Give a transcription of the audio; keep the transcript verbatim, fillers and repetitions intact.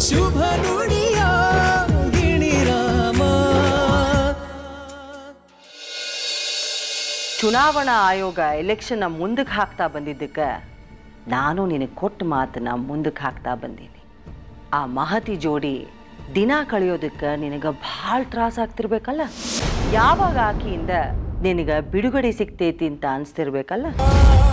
ಶುಭ ನುಡಿಯ ಗಿಣಿರಾಮ. ಚುನಾವಣಾ ಆಯೋಗ ಎಲೆಕ್ಷನ್ನ ಮುಂದಕ್ಕೆ ಹಾಕ್ತಾ ಬಂದಿದ್ದಕ್ಕೆ ನಾನು ನಿನಗೆ ಕೊಟ್ಟ ಮಾತನ್ನ ಮುಂದಕ್ಕೆ ಹಾಕ್ತಾ ಬಂದೀನಿ. ಆ ಮಹತಿ ಜೋಡಿ ದಿನ ಕಳೆಯೋದಕ್ಕೆ ನಿನಗೆ ಭಾಳ ತ್ರಾಸ ಆಗ್ತಿರ್ಬೇಕಲ್ಲ. ಯಾವಾಗ ಆಕೆಯಿಂದ ನಿನಗೆ ಬಿಡುಗಡೆ ಸಿಗ್ತೈತಿ ಅಂತ ಅನಿಸ್ತಿರ್ಬೇಕಲ್ಲ.